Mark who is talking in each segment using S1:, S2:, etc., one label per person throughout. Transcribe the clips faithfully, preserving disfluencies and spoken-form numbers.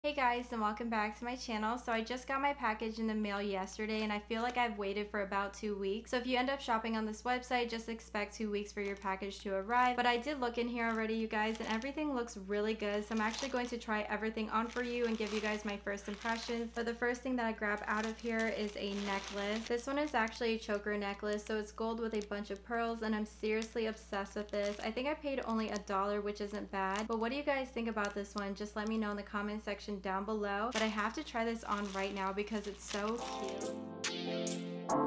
S1: Hey guys, and welcome back to my channel. So I just got my package in the mail yesterday and I feel like I've waited for about two weeks. So if you end up shopping on this website, just expect two weeks for your package to arrive. But I did look in here already, you guys, and everything looks really good. So I'm actually going to try everything on for you and give you guys my first impressions. But the first thing that I grab out of here is a necklace. This one is actually a choker necklace. So it's gold with a bunch of pearls and I'm seriously obsessed with this. I think I paid only a dollar, which isn't bad. But what do you guys think about this one? Just let me know in the comment section down below. But I have to try this on right now because it's so cute.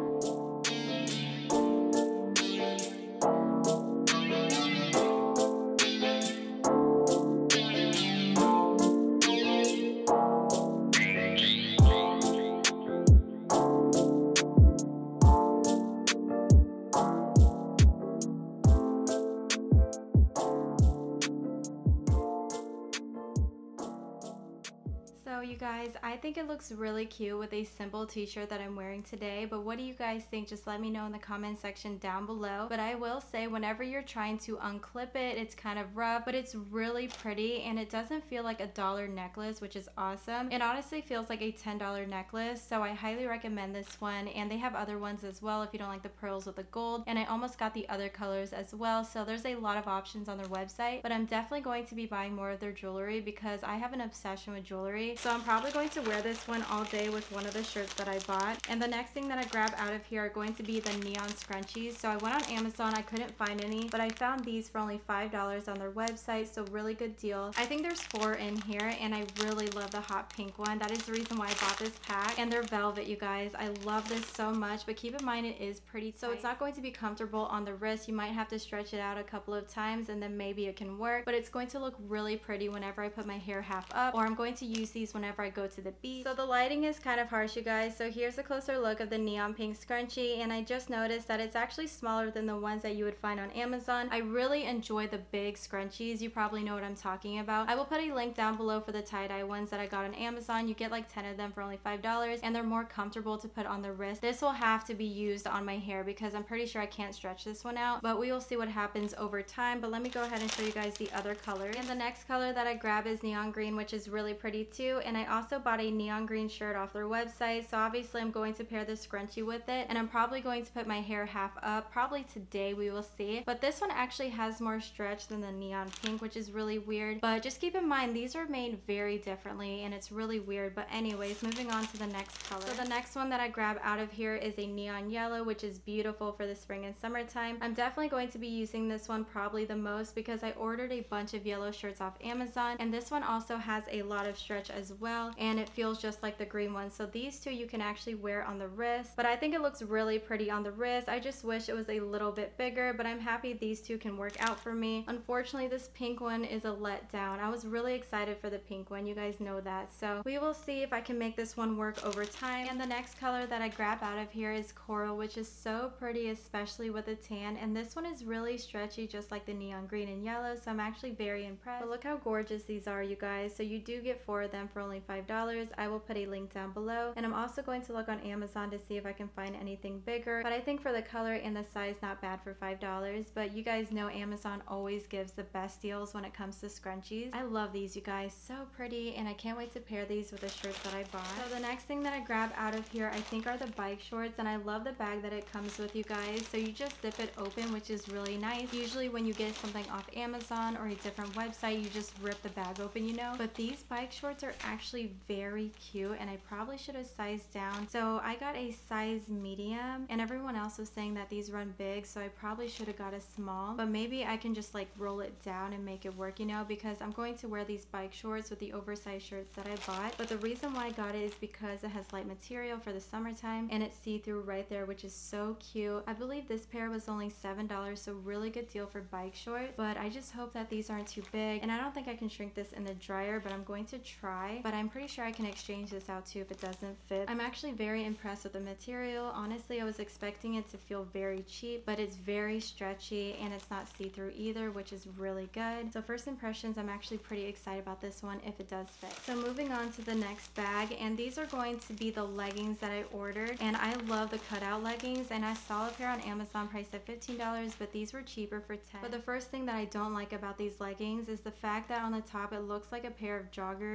S1: So you guys, I think it looks really cute with a simple t-shirt that I'm wearing today, but what do you guys think? Just let me know in the comment section down below. But I will say, whenever you're trying to unclip it, it's kind of rough, but it's really pretty and it doesn't feel like a dollar necklace, which is awesome. It honestly feels like a ten dollar necklace, so I highly recommend this one. And they have other ones as well if you don't like the pearls with the gold, and I almost got the other colors as well. So there's a lot of options on their website, but I'm definitely going to be buying more of their jewelry because I have an obsession with jewelry. So I'm probably going to wear this one all day with one of the shirts that I bought. And the next thing that I grab out of here are going to be the neon scrunchies. So I went on Amazon, I couldn't find any, but I found these for only five dollars on their website, so really good deal. I think there's four in here and I really love the hot pink one. That is the reason why I bought this pack. And they're velvet, you guys. I love this so much, but keep in mind it is pretty tight. So it's not going to be comfortable on the wrist. You might have to stretch it out a couple of times and then maybe it can work, but it's going to look really pretty whenever I put my hair half up, or I'm going to use these whenever I go to the beach. So the lighting is kind of harsh, you guys. So here's a closer look of the neon pink scrunchie, and I just noticed that it's actually smaller than the ones that you would find on Amazon. I really enjoy the big scrunchies. You probably know what I'm talking about. I will put a link down below for the tie-dye ones that I got on Amazon. You get like ten of them for only five dollars and they're more comfortable to put on the wrist. This will have to be used on my hair because I'm pretty sure I can't stretch this one out, but we will see what happens over time. But let me go ahead and show you guys the other colors. And the next color that I grab is neon green, which is really pretty too. And I also bought a neon green shirt off their website, so obviously I'm going to pair this scrunchie with it, and I'm probably going to put my hair half up probably today. We will see. But this one actually has more stretch than the neon pink, which is really weird. But just keep in mind these are made very differently and it's really weird. But anyways, moving on to the next color. So the next one that I grab out of here is a neon yellow, which is beautiful for the spring and summertime. I'm definitely going to be using this one probably the most because I ordered a bunch of yellow shirts off Amazon, and this one also has a lot of stretch as well, and it feels just like the green one. So these two you can actually wear on the wrist, but I think it looks really pretty on the wrist. I just wish it was a little bit bigger, but I'm happy these two can work out for me. Unfortunately, this pink one is a letdown. I was really excited for the pink one, you guys know that. So we will see if I can make this one work over time. And the next color that I grab out of here is coral, which is so pretty, especially with a tan. And this one is really stretchy, just like the neon green and yellow, so I'm actually very impressed. But look how gorgeous these are, you guys. So you do get four of them for only five dollars. I will put a link down below, and I'm also going to look on Amazon to see if I can find anything bigger, but I think for the color and the size, not bad for five dollars. But you guys know Amazon always gives the best deals when it comes to scrunchies. I love these, you guys. So pretty, and I can't wait to pair these with the shirts that I bought. So the next thing that I grab out of here I think are the bike shorts, and I love the bag that it comes with, you guys. So you just zip it open, which is really nice. Usually when you get something off Amazon or a different website, you just rip the bag open, you know. But these bike shorts are actually very cute, and I probably should have sized down. So I got a size medium, and everyone else was saying that these run big, so I probably should have got a small, but maybe I can just like roll it down and make it work, you know, because I'm going to wear these bike shorts with the oversized shirts that I bought. But the reason why I got it is because it has light material for the summertime and it's see-through right there, which is so cute. I believe this pair was only seven dollars, so really good deal for bike shorts. But I just hope that these aren't too big, and I don't think I can shrink this in the dryer, but I'm going to try. But I'm pretty sure I can exchange this out too if it doesn't fit. I'm actually very impressed with the material. Honestly, I was expecting it to feel very cheap, but it's very stretchy and it's not see-through either, which is really good. So first impressions, I'm actually pretty excited about this one if it does fit. So moving on to the next bag, and these are going to be the leggings that I ordered, and I love the cutout leggings, and I saw a pair on Amazon priced at fifteen dollars, but these were cheaper for ten dollars. But the first thing that I don't like about these leggings is the fact that on the top it looks like a pair of joggers or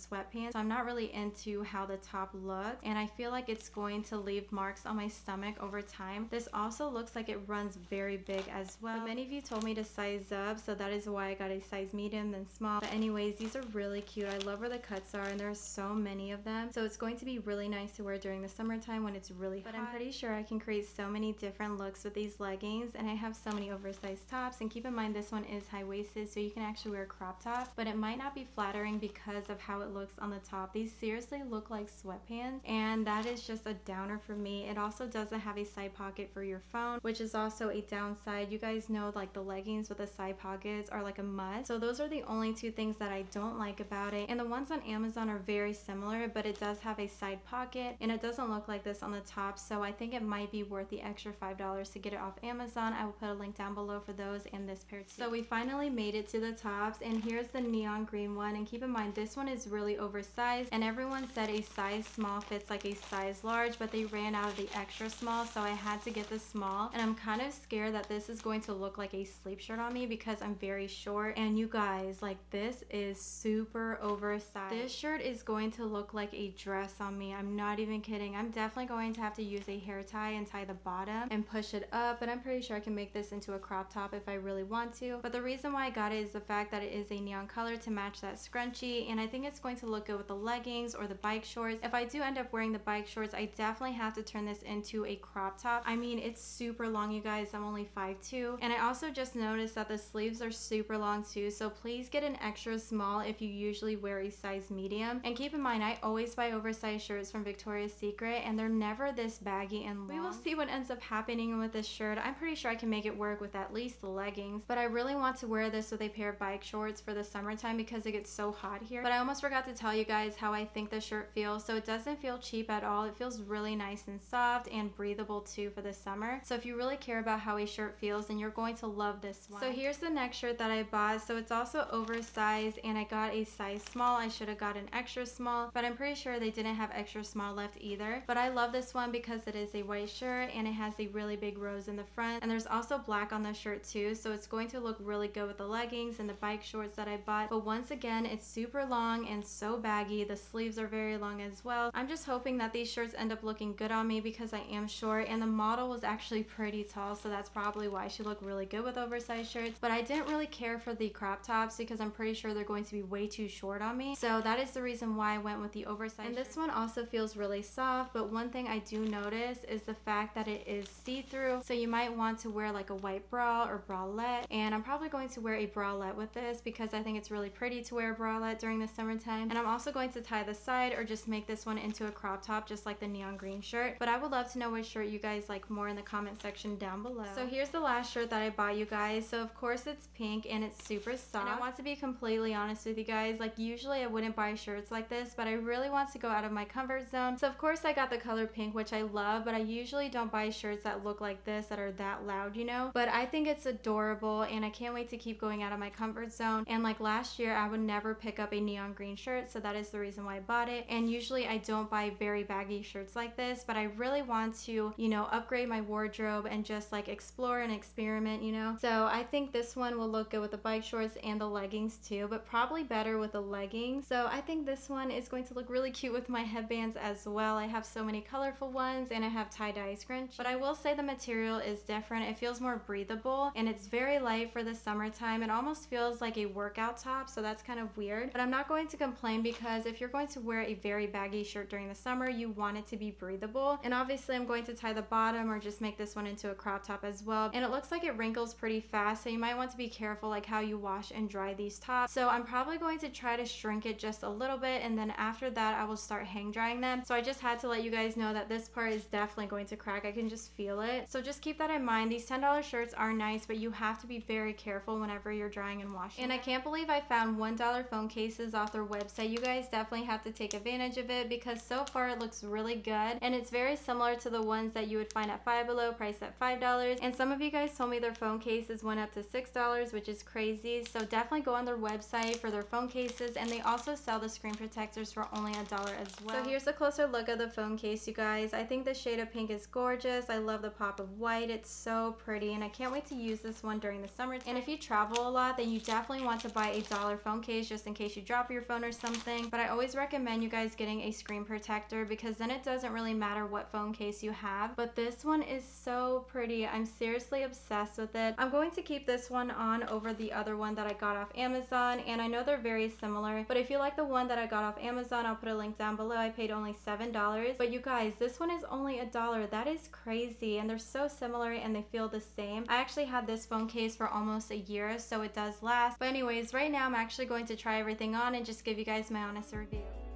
S1: sweatpants. So I'm not really into how the top looks, and I feel like it's going to leave marks on my stomach over time. This also looks like it runs very big as well. But many of you told me to size up, so that is why I got a size medium then small. But anyways, these are really cute. I love where the cuts are, and there's so many of them. So it's going to be really nice to wear during the summertime when it's really hot. But I'm pretty sure I can create so many different looks with these leggings, and I have so many oversized tops. And keep in mind, this one is high-waisted, so you can actually wear crop tops, but it might not be flattering because of how it looks on the top. These seriously look like sweatpants, and that is just a downer for me. It also doesn't have a side pocket for your phone, which is also a downside. You guys know, like, the leggings with the side pockets are like a must. So those are the only two things that I don't like about it. And the ones on Amazon are very similar, but it does have a side pocket, and it doesn't look like this on the top. So I think it might be worth the extra five dollars to get it off Amazon. I will put a link down below for those and this pair too. So we finally made it to the tops, and here's the neon green one. And keep in mind, this one is really oversized, and everyone said a size small fits like a size large, but they ran out of the extra small, so I had to get the small. And I'm kind of scared that this is going to look like a sleep shirt on me because I'm very short. And you guys, like, this is super oversized. This shirt is going to look like a dress on me. I'm not even kidding. I'm definitely going to have to use a hair tie and tie the bottom and push it up, but I'm pretty sure I can make this into a crop top if I really want to. But the reason why I got it is the fact that it is a neon color to match that scrunchie, and I think it's going to look good with the leggings or the bike shorts. If I do end up wearing the bike shorts, I definitely have to turn this into a crop top. I mean, it's super long, you guys. I'm only five two, and I also just noticed that the sleeves are super long too, so please get an extra small if you usually wear a size medium. And keep in mind, I always buy oversized shirts from Victoria's Secret, and they're never this baggy and long. We will see what ends up happening with this shirt. I'm pretty sure I can make it work with at least the leggings, but I really want to wear this with a pair of bike shorts for the summertime because it gets so hot here. But I almost forgot to tell you guys how I think the shirt feels. So it doesn't feel cheap at all. It feels really nice and soft and breathable too for the summer. So if you really care about how a shirt feels, then you're going to love this one. So here's the next shirt that I bought. So it's also oversized, and I got a size small. I should have got an extra small, but I'm pretty sure they didn't have extra small left either. But I love this one because it is a white shirt, and it has a really big rose in the front, and there's also black on the shirt too, so it's going to look really good with the leggings and the bike shorts that I bought. But once again, it's super long and so baggy. The sleeves are very long as well. I'm just hoping that these shirts end up looking good on me because I am short, and the model was actually pretty tall, so that's probably why she looked really good with oversized shirts. But I didn't really care for the crop tops because I'm pretty sure they're going to be way too short on me, so that is the reason why I went with the oversized. And this one also feels really soft, but one thing I do notice is the fact that it is see-through, so you might want to wear like a white bra or bralette, and I'm probably going to wear a bralette with this because I think it's really pretty to wear a bralette during the summertime. And I'm also going to tie the side or just make this one into a crop top just like the neon green shirt. But I would love to know which shirt you guys like more in the comment section down below. So here's the last shirt that I bought, you guys. So of course it's pink, and it's super soft. And I want to be completely honest with you guys, like usually I wouldn't buy shirts like this, but I really want to go out of my comfort zone. So of course I got the color pink, which I love, but I usually don't buy shirts that look like this that are that loud, you know. But I think it's adorable, and I can't wait to keep going out of my comfort zone. And like last year, I would never pick up a neon green shirt, so that is the reason why I bought it. And usually I don't buy very baggy shirts like this, but I really want to, you know, upgrade my wardrobe and just like explore and experiment, you know. So I think this one will look good with the bike shorts and the leggings too, but probably better with the leggings. So I think this one is going to look really cute with my headbands as well. I have so many colorful ones, and I have tie-dye scrunch. But I will say the material is different. It feels more breathable, and it's very light for the summertime. It almost feels like a workout top, so that's kind of weird. But I'm not going to complain because if you're going to wear a very baggy shirt during the summer, you want it to be breathable. And obviously I'm going to tie the bottom or just make this one into a crop top as well. And it looks like it wrinkles pretty fast, so you might want to be careful like how you wash and dry these tops. So I'm probably going to try to shrink it just a little bit, and then after that I will start hang drying them. So I just had to let you guys know that this part is definitely going to crack. I can just feel it. So just keep that in mind. These ten dollar shirts are nice, but you have to be very careful whenever you're drying and washing. And I can't believe I found one dollar phone cases off their website. You guys definitely have to take advantage of it because so far it looks really good, and it's very similar to the ones that you would find at Five Below, priced at five dollars. And some of you guys told me their phone cases went up to six dollars, which is crazy. So definitely go on their website for their phone cases, and they also sell the screen protectors for only a dollar as well. So here's a closer look at the phone case, you guys. I think the shade of pink is gorgeous. I love the pop of white. It's so pretty, and I can't wait to use this one during the summertime. And if you travel a lot, then you definitely want to buy a dollar phone case just in case you drop your phone or something, but I always recommend you guys getting a screen protector because then it doesn't really matter what phone case you have. But this one is so pretty. I'm seriously obsessed with it. I'm going to keep this one on over the other one that I got off Amazon, and I know they're very similar, but if you like the one that I got off Amazon, I'll put a link down below. I paid only seven dollars, but you guys, this one is only a dollar. That is crazy, and they're so similar and they feel the same. I actually had this phone case for almost a year, so it does last. But anyways, right now I'm actually going to try everything on and just give you guys my honest review.